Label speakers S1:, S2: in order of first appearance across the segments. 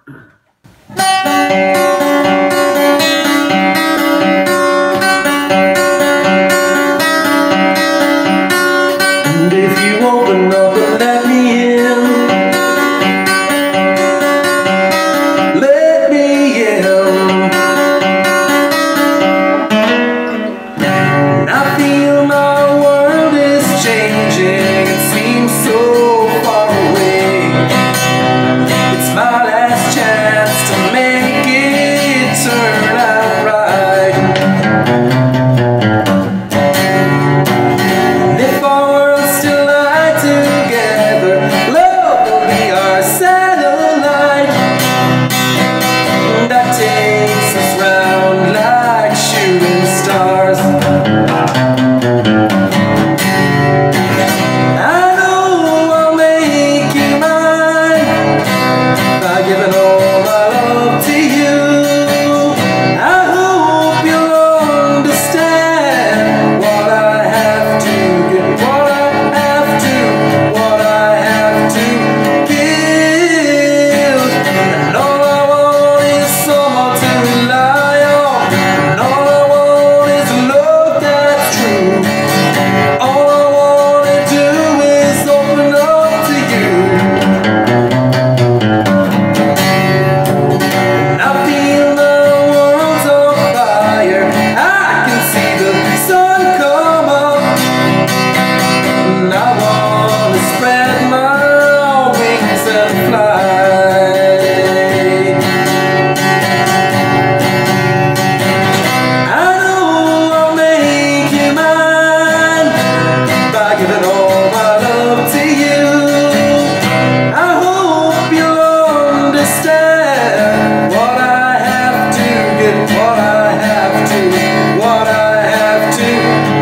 S1: And if you open up and let me in, let me in. And I feel my world is changing. It seems so far away. It's my last chance to make it turn out right. And if our worlds still lie together, love will be our satellite that takes us round like shooting stars. I know I'll make you mine by giving all my love to you. I hope you'll understand what I have to give, what I have to, what I have to give. And all I want is someone to rely on, and all I want is love that's true. All I wanna do is open up to you. And I feel the world's on fire. I can see the sun come up, and I wanna spread my wings and fly. I know I'll make you mine by giving all my love to you. I hope you'll understand what I have to give, what I have to, what I have to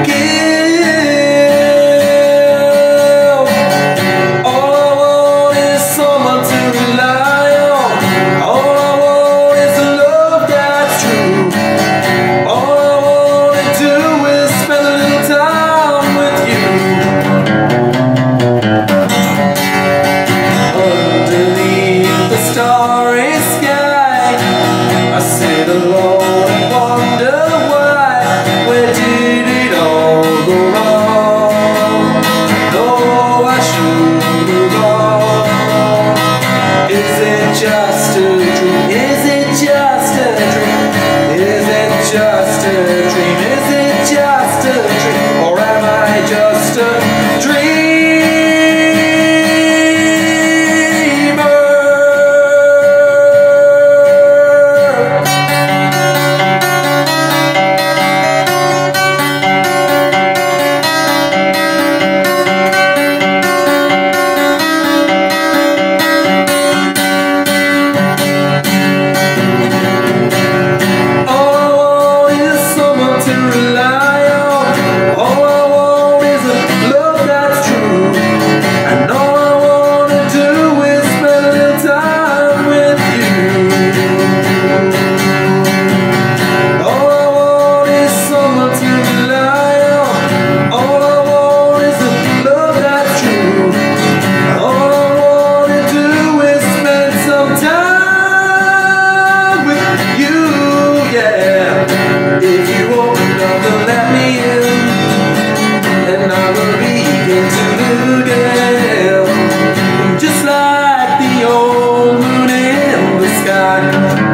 S1: give. All I want is someone to rely on. All I want is love that's true. All I wanna do is spend a little time with you. Underneath the starry sky, I sit alone and wonder why. Where did it all go wrong? No, I should move on. Is it just a dream? Is it just a dream? Is it just a dream? Is it just a dream? Or am I just a dreamer? All I want is someone to rely on. All I want is a love that's true. And all I wanna do is spend a little time with you. All I want is someone to rely on. All I want is a love that's true. All I wanna do is spend some time with you, yeah. If you open up and let me in, and I will begin to live again, just like the old moon in the sky.